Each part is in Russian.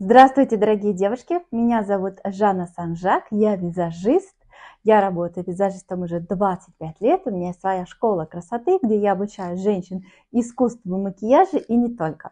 Здравствуйте, дорогие девушки! Меня зовут Жанна Санжак, я визажист. Я работаю визажистом уже 25 лет. У меня есть своя школа красоты, где я обучаю женщин искусству макияжа и не только.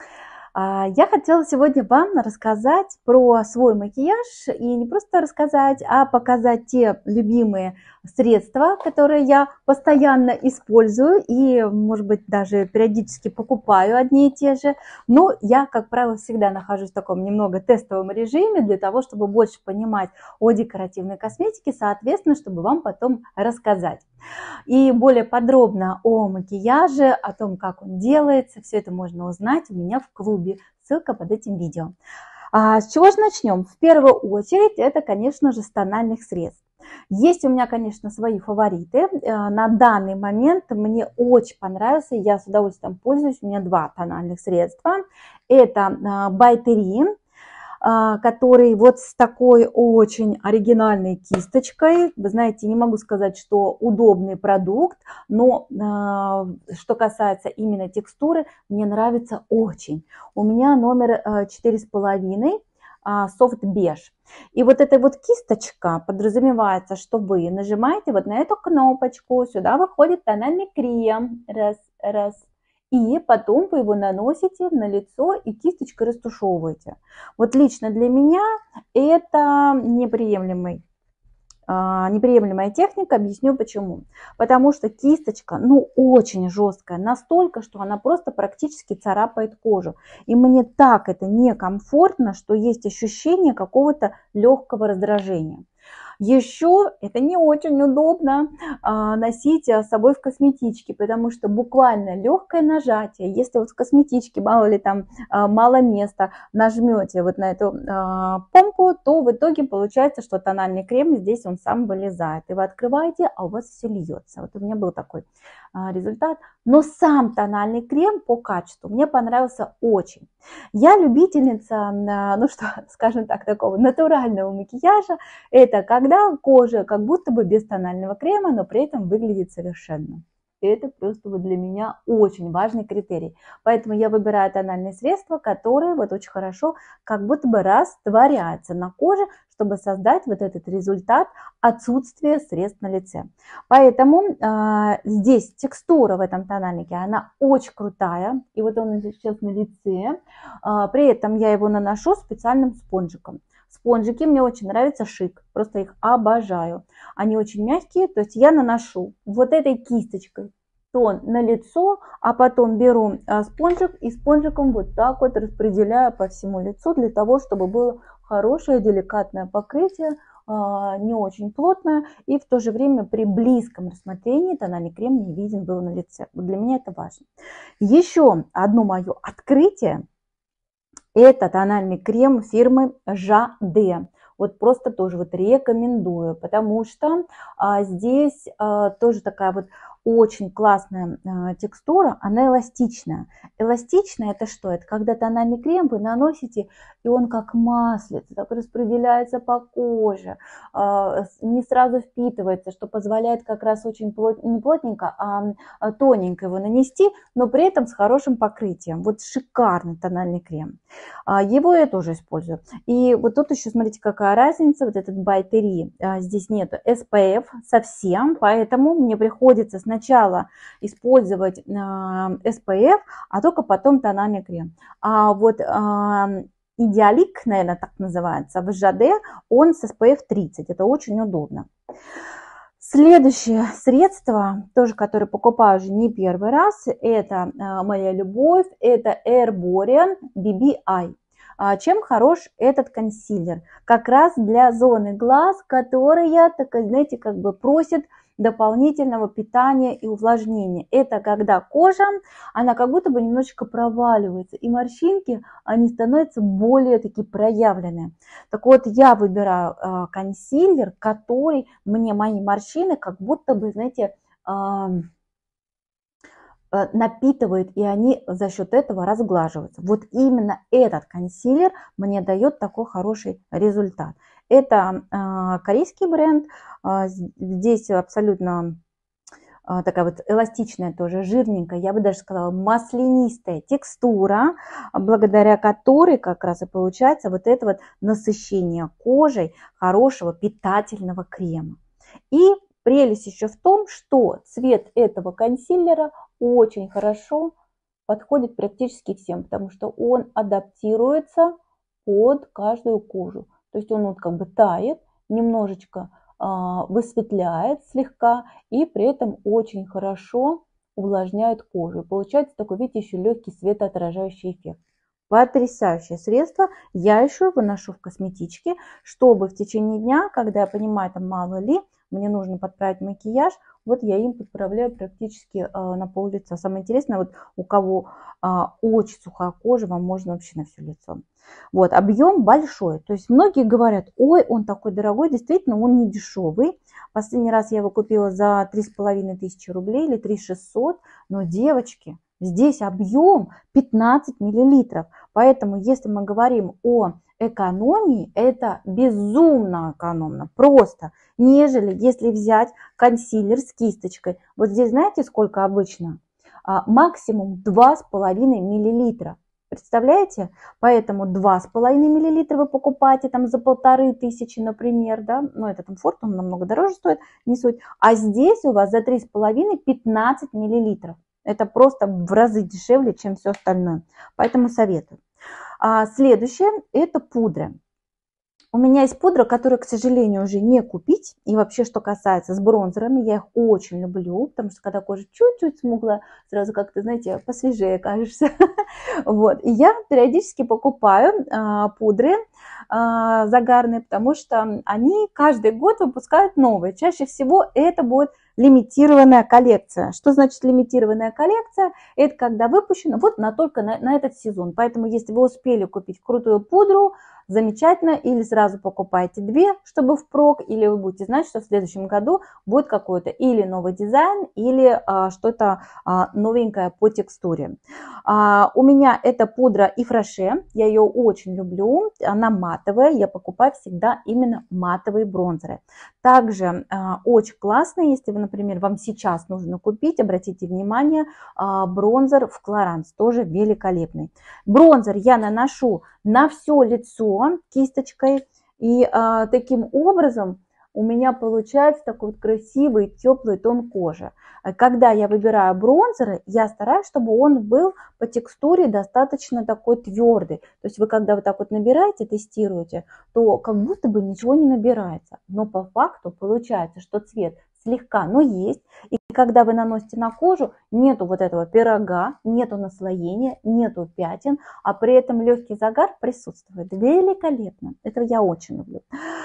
Я хотела сегодня вам рассказать про свой макияж и не просто рассказать, а показать те любимые средства, которые я постоянно использую и, может быть, даже периодически покупаю одни и те же. Но я, как правило, всегда нахожусь в таком немного тестовом режиме для того, чтобы больше понимать о декоративной косметике, соответственно, чтобы вам потом рассказать. И более подробно о макияже, о том, как он делается, все это можно узнать у меня в клубе. Ссылка под этим видео. С чего же начнем? В первую очередь это, конечно же, с тональных средств. Есть у меня, конечно, свои фавориты. На данный момент мне очень понравился, я с удовольствием пользуюсь. У меня два тональных средства. Это By Terry, который вот с такой очень оригинальной кисточкой. Вы знаете, не могу сказать, что удобный продукт, но что касается именно текстуры, мне нравится очень. У меня номер 4,5, софт беж. И вот эта вот кисточка подразумевается, что вы нажимаете вот на эту кнопочку, сюда выходит тональный крем, раз, и потом вы его наносите на лицо и кисточкой растушевываете. Вот лично для меня это неприемлемая техника, объясню почему. Потому что кисточка, очень жесткая, настолько, что она просто практически царапает кожу. И мне так это некомфортно, что есть ощущение какого-то легкого раздражения. Еще это не очень удобно носить с собой в косметичке, потому что буквально легкое нажатие, если вот в косметичке, мало ли там мало места, нажмете вот на эту помпу, то в итоге получается, что тональный крем здесь он сам вылезает. И вы открываете, а у вас все льется. Вот у меня был такой результат. Но сам тональный крем по качеству мне понравился очень. Я любительница, скажем так, такого натурального макияжа. Это когда кожа как будто бы без тонального крема, но при этом выглядит совершенно. Это просто вот для меня очень важный критерий. Поэтому я выбираю тональные средства, которые вот очень хорошо как будто бы растворяются на коже, чтобы создать вот этот результат отсутствия средств на лице. Поэтому здесь текстура в этом тональнике, она очень крутая. И вот он сейчас на лице. При этом я его наношу специальным спонжиком. Спонжики мне очень нравится Шик, просто их обожаю. Они очень мягкие, то есть я наношу вот этой кисточкой тон на лицо, а потом беру спонжик и спонжиком вот так вот распределяю по всему лицу, для того, чтобы было хорошее деликатное покрытие, не очень плотное, и в то же время при близком рассмотрении тональный крем не виден был на лице. Вот для меня это важно. Еще одно мое открытие. Это тональный крем фирмы Жаде. Вот просто тоже вот рекомендую, потому что здесь тоже такая вот очень классная текстура, она эластичная. Эластичная это что? Это когда тональный крем вы наносите, и он как маслица, так распределяется по коже, не сразу впитывается, что позволяет как раз очень не плотненько, а тоненько его нанести, но при этом с хорошим покрытием. Вот шикарный тональный крем. Его я тоже использую. И вот тут еще, смотрите, какая разница. Вот этот By Terry, здесь нету SPF совсем, поэтому мне приходится сначала использовать SPF, а только потом тональный крем. А вот Идеалик, наверное, так называется, в Жаде, он с SPF 30. Это очень удобно. Следующее средство, тоже которое покупаю уже не первый раз, это моя любовь, это Herborian BB Eye. Чем хорош этот консилер? Как раз для зоны глаз, которая, так, знаете, как бы просит дополнительного питания и увлажнения. Это когда кожа, она как будто бы немножечко проваливается, и морщинки, они становятся более такие проявленные. Так вот, я выбираю консилер, который мне мои морщины как будто бы, знаете, напитывает, и они за счет этого разглаживаются. Вот именно этот консилер мне дает такой хороший результат. Это корейский бренд, здесь абсолютно такая вот эластичная тоже, жирненькая, я бы даже сказала маслянистая текстура, благодаря которой как раз и получается вот это вот насыщение кожей хорошего питательного крема. И прелесть еще в том, что цвет этого консилера очень хорошо подходит практически всем, потому что он адаптируется под каждую кожу. То есть он вот как бы тает, немножечко высветляет слегка и при этом очень хорошо увлажняет кожу. И получается такой, видите, еще легкий светоотражающий эффект. Потрясающее средство. Я еще выношу в косметичке, чтобы в течение дня, когда я понимаю, там мало ли, мне нужно подправить макияж, вот я им подправляю практически на пол лица. Самое интересное, вот у кого очень сухая кожа, вам можно вообще на все лицо. Вот, объем большой. То есть многие говорят, ой, он такой дорогой. Действительно, он не дешевый. Последний раз я его купила за 3500 рублей или 3600. Но, девочки, здесь объем 15 миллилитров. Поэтому, если мы говорим о экономии, это безумно экономно. Просто, нежели если взять консилер с кисточкой. Вот здесь знаете, сколько обычно? Максимум 2,5 миллилитра. Представляете? Поэтому 2,5 миллилитра вы покупаете там за 1500, например, да, но это там Форд, он намного дороже стоит, не суть. А здесь у вас за 3,5 15 миллилитров. Это просто в разы дешевле, чем все остальное. Поэтому советую. Следующее это пудра. У меня есть пудра, которую, к сожалению, уже не купить. И вообще, что касается с бронзерами, я их очень люблю, потому что когда кожа чуть-чуть смуглая, сразу как-то, знаете, посвежее кажешься. Вот. И я периодически покупаю пудры загарные, потому что они каждый год выпускают новые. Чаще всего это будет лимитированная коллекция. Что значит лимитированная коллекция? Это когда выпущено вот только на этот сезон. Поэтому, если вы успели купить крутую пудру, замечательно, или сразу покупайте две, чтобы впрок, или вы будете знать, что в следующем году будет какой-то или новый дизайн, или что-то новенькое по текстуре. У меня это пудра Ифраше, я ее очень люблю, она матовая, я покупаю всегда именно матовые бронзеры. Также очень классно, если вы, например, вам сейчас нужно купить, обратите внимание, бронзер в Clarins, тоже великолепный. Бронзер я наношу на все лицо кисточкой, и таким образом у меня получается такой вот красивый теплый тон кожи. Когда я выбираю бронзеры, я стараюсь, чтобы он был по текстуре достаточно такой твердый. То есть вы когда вот так вот набираете, тестируете, то как будто бы ничего не набирается. Но по факту получается, что цвет слегка, но есть. И когда вы наносите на кожу, нету вот этого пирога, нету наслоения, нету пятен, а при этом легкий загар присутствует. Великолепно. Это я очень люблю.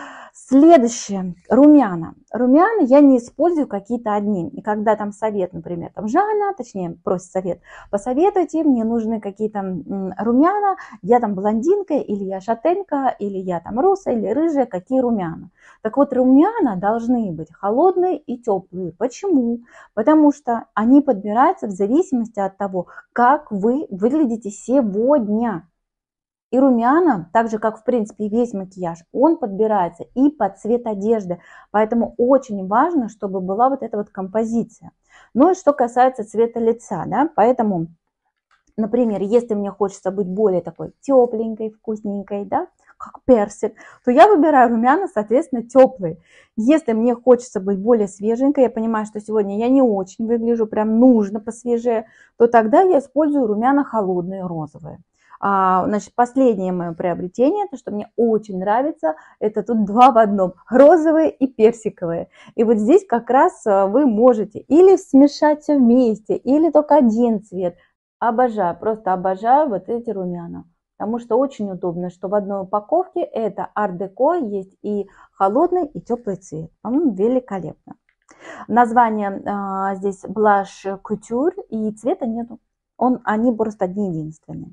Следующее, румяна. Румяна я не использую какие-то одни. И когда там совет, например, там Жанна, точнее, просит совет, посоветуйте, мне нужны какие-то румяна, я там блондинка, или я шатенка, или я там русая, или рыжая, какие румяна. Так вот, румяна должны быть холодные и теплые. Почему? Потому что они подбираются в зависимости от того, как вы выглядите сегодня. И румяна, так же как в принципе весь макияж, он подбирается и под цвет одежды. Поэтому очень важно, чтобы была вот эта вот композиция. Ну и что касается цвета лица, да, поэтому, например, если мне хочется быть более такой тепленькой, вкусненькой, да, как персик, то я выбираю румяна, соответственно, теплые. Если мне хочется быть более свеженькой, я понимаю, что сегодня я не очень выгляжу, прям нужно посвежее, то тогда я использую румяна холодные, розовые. Значит, последнее мое приобретение, то, что мне очень нравится, это тут два в одном, розовые и персиковые. И вот здесь как раз вы можете или смешать все вместе, или только один цвет. Обожаю, просто обожаю вот эти румяна. Потому что очень удобно, что в одной упаковке это ар-деко, есть и холодный, и теплый цвет. По-моему, великолепно. Название здесь Blush Couture, и цвета нету. Они просто одни единственные.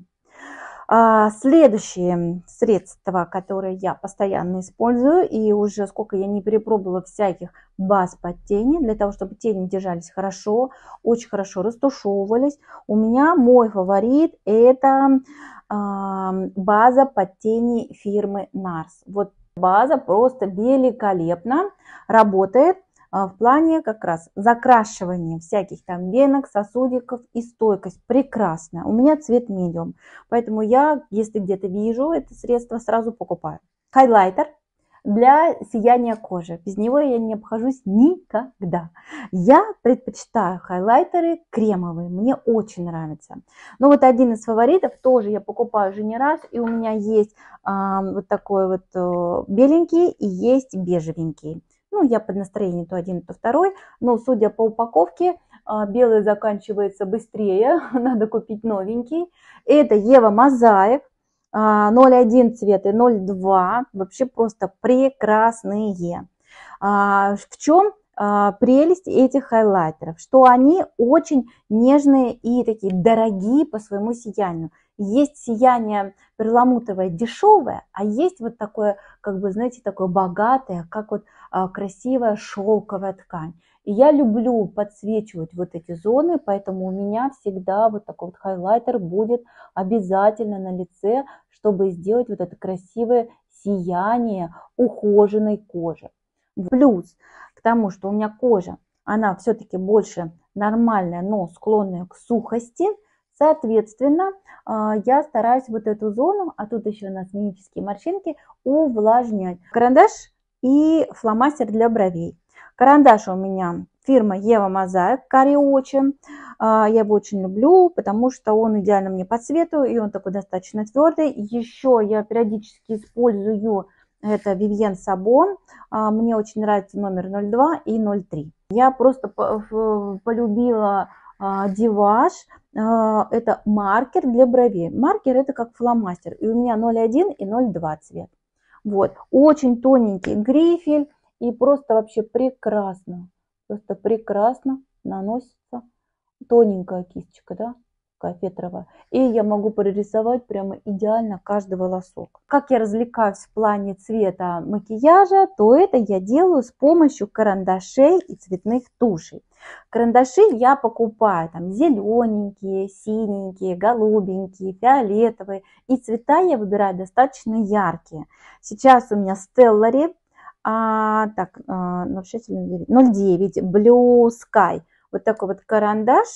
Следующее средство, которое я постоянно использую, и уже сколько я не перепробовала всяких баз под тени, для того, чтобы тени держались хорошо, очень хорошо растушевывались. У меня мой фаворит это база под тени фирмы NARS. Вот база просто великолепно работает. в плане как раз закрашивания всяких там венок, сосудиков и стойкость прекрасная. У меня цвет медиум, поэтому я, если где-то вижу это средство, сразу покупаю. Хайлайтер для сияния кожи. Без него я не обхожусь никогда. Я предпочитаю хайлайтеры кремовые, мне очень нравится. Но вот один из фаворитов, тоже я покупаю уже не раз, и у меня есть вот такой вот беленький и есть бежевенький. Ну, я под настроение то один, то второй, но судя по упаковке, белый заканчивается быстрее, надо купить новенький. Это Ева Мозаик. 0,1 цвет и 0,2 вообще просто прекрасные. В чем прелесть этих хайлайтеров? Что они очень нежные и такие дорогие по своему сиянию. Есть сияние перламутровое дешевое, а есть вот такое, как бы, знаете, такое богатое, как вот красивая шелковая ткань. И я люблю подсвечивать вот эти зоны, поэтому у меня всегда вот такой вот хайлайтер будет обязательно на лице, чтобы сделать вот это красивое сияние ухоженной кожи. Плюс к тому, что у меня кожа, она все-таки больше нормальная, но склонная к сухости, соответственно, я стараюсь вот эту зону, а тут еще у нас мимические морщинки, увлажнять. Карандаш и фломастер для бровей. Карандаш у меня фирма Ева Мозаик Кариочи. Я его очень люблю, потому что он идеально мне по цвету, и он такой достаточно твердый. Еще я периодически использую это Vivienne Sabon. Мне очень нравится номер 02 и 03. Я просто полюбила Диваж. Это маркер для бровей. Маркер это как фломастер. И у меня 0,1 и 0,2 цвет. Вот. Очень тоненький грифель. И просто вообще прекрасно. Просто прекрасно наносится. Тоненькая кисточка, да, такая фетровая. И я могу прорисовать прямо идеально каждый волосок. Как я развлекаюсь в плане цвета макияжа, то это я делаю с помощью карандашей и цветных тушей. Карандаши я покупаю там зелененькие, синенькие, голубенькие, фиолетовые. И цвета я выбираю достаточно яркие. Сейчас у меня Stellary. 0,9 Blue Sky. Вот такой вот карандаш,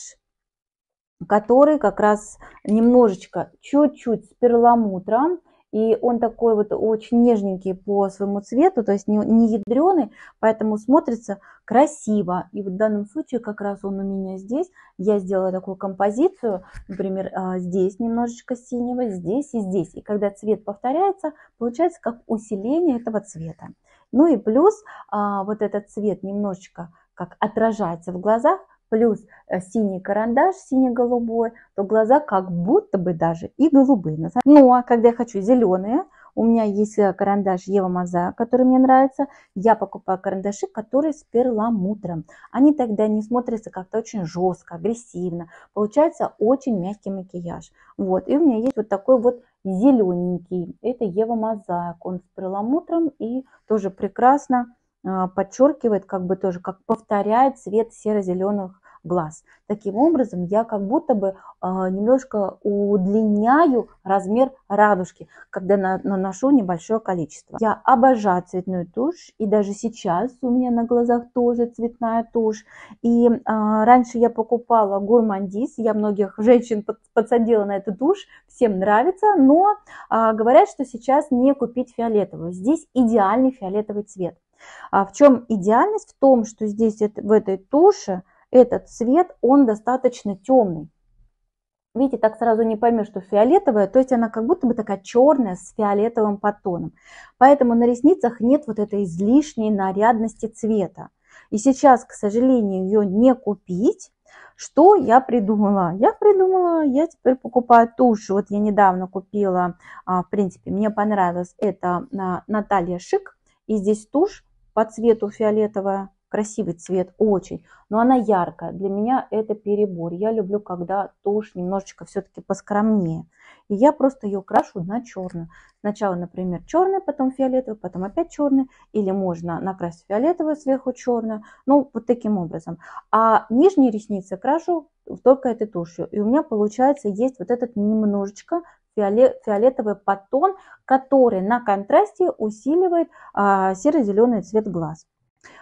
который как раз немножечко, чуть-чуть с перламутром. И он такой вот очень нежненький по своему цвету, то есть не ядреный, поэтому смотрится красиво. И в данном случае как раз он у меня здесь. Я сделала такую композицию, например, здесь немножечко синего, здесь и здесь. И когда цвет повторяется, получается как усиление этого цвета. Ну и плюс вот этот цвет немножечко как отражается в глазах, плюс синий карандаш, сине-голубой, то глаза как будто бы даже и голубые. Ну а когда я хочу зеленые, у меня есть карандаш Ева Мозаик, который мне нравится. Я покупаю карандаши, которые с перламутром. Они тогда не смотрятся как-то очень жестко, агрессивно. Получается очень мягкий макияж. Вот. И у меня есть вот такой вот зелененький. Это Ева Мозаик. Он с перламутром и тоже прекрасно подчеркивает, как бы тоже, как повторяет цвет серо-зеленых глаз. Таким образом, я как будто бы немножко удлиняю размер радужки, когда наношу небольшое количество. Я обожаю цветную тушь, и даже сейчас у меня на глазах тоже цветная тушь. И раньше я покупала Gourmandise, я многих женщин подсадила на эту тушь, всем нравится, но говорят, что сейчас не купить фиолетовую. Здесь идеальный фиолетовый цвет. В чем идеальность? В том, что здесь в этой туши этот цвет, он достаточно темный. Видите, так сразу не поймешь, что фиолетовая, то есть она как будто бы такая черная с фиолетовым подтоном. Поэтому на ресницах нет вот этой излишней нарядности цвета. И сейчас, к сожалению, ее не купить. Что я придумала? Я теперь покупаю тушь. Вот я недавно купила, в принципе, мне понравилось, это Наталья Шик. И здесь тушь по цвету фиолетовая, красивый цвет, очень, но она яркая. Для меня это перебор. Я люблю, когда тушь немножечко все-таки поскромнее. И я просто ее крашу на черную. Сначала, например, черный, потом фиолетовый, потом опять черный. Или можно накрасить фиолетовую, сверху черную. Ну, вот таким образом. А нижние ресницы крашу только этой тушью. И у меня получается есть вот этот немножечко фиолетовый подтон, который на контрасте усиливает серо-зеленый цвет глаз.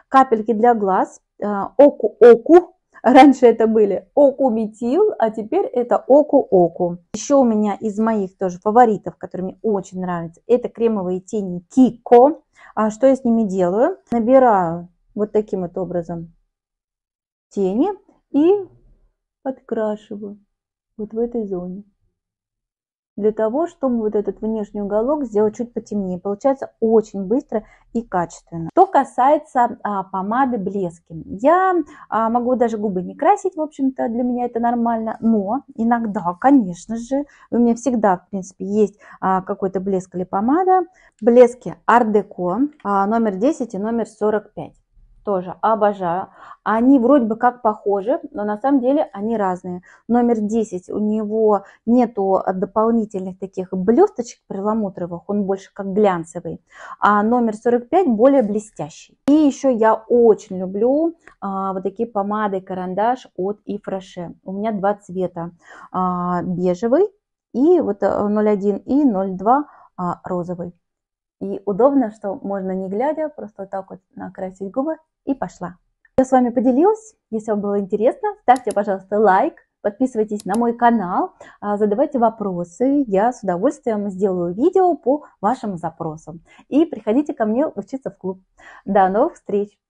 Капельки для глаз, Оку-Оку. Раньше это были Окуметил, а теперь это Оку-Оку. Еще у меня из моих тоже фаворитов, которые мне очень нравятся, это кремовые тени Кико. Что я с ними делаю? Набираю вот таким вот образом тени и подкрашиваю вот в этой зоне. Для того, чтобы вот этот внешний уголок сделать чуть потемнее. Получается очень быстро и качественно. Что касается помады блески. Я могу даже губы не красить, в общем-то, для меня это нормально. Но иногда, конечно же, у меня всегда, в принципе, есть какой-то блеск или помада. Блески Art Deco номер 10 и номер 45. Тоже обожаю. Они вроде бы как похожи, но на самом деле они разные. Номер 10 у него нету дополнительных таких блесточек перламутровых, он больше как глянцевый. А номер 45 более блестящий. И еще я очень люблю вот такие помады карандаш от Yves Rocher. У меня два цвета. Бежевый и вот 01 и 02 розовый. И удобно, что можно не глядя, просто вот так вот накрасить губы и пошла. Я с вами поделилась. Если вам было интересно, ставьте, пожалуйста, лайк, подписывайтесь на мой канал, задавайте вопросы. Я с удовольствием сделаю видео по вашим запросам. И приходите ко мне учиться в клуб. До новых встреч!